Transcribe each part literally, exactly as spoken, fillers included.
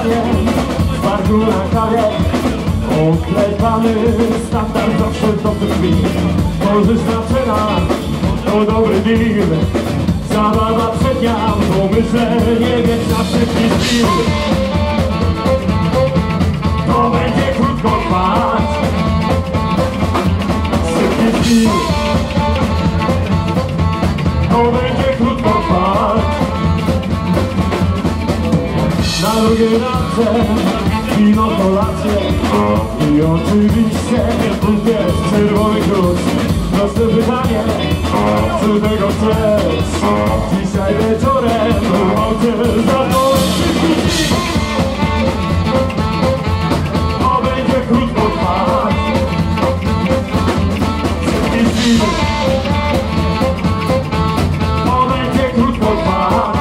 panie, z barku na kawie. Oklepany standard zawsze do krwi. Korzystna cena to dobry deal. Zabawa przednia to myślenie, więc na szybki szpil. To będzie krótko trwać. Szybki szpil. To będzie krótko trwać. Na drugiej randce wino, kolację i oczywiście jest czerwony klucz. Proste pytanie, co tego chcesz? Dzisiaj wieczorem małcie za to szybki szpil. To będzie krótko trwać. Szybki szpil. To będzie krótko trwać.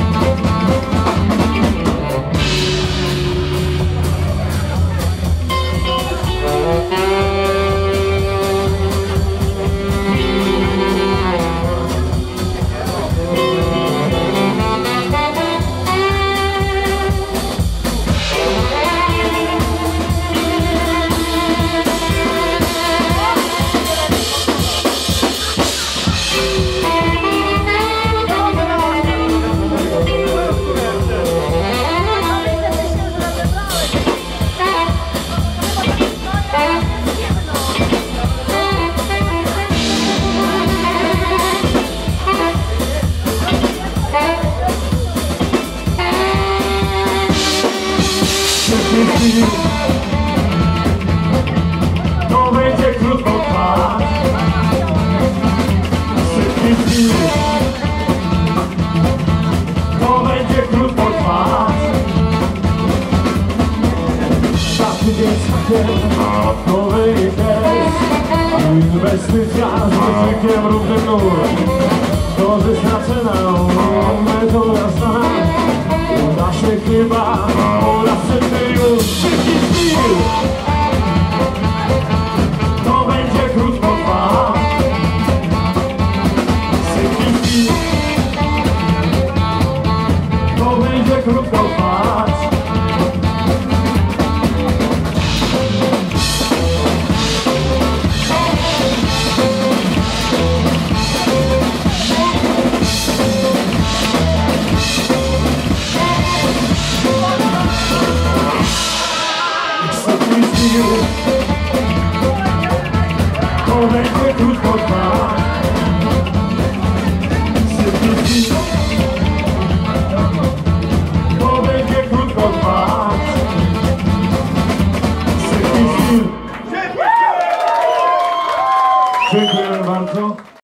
To będzie krótko trwać. Szybki szpil. To będzie krótko trwać. Taki dzień to wyjść. Inwestycja z ryzykiem równym nul. Korzystna cena, metoda znana. Uda się chyba, uda się już. Szybki szpil. To będzie krótko trwać. Szybki szpil. To będzie krótko trwać. To będzie krótko trwać.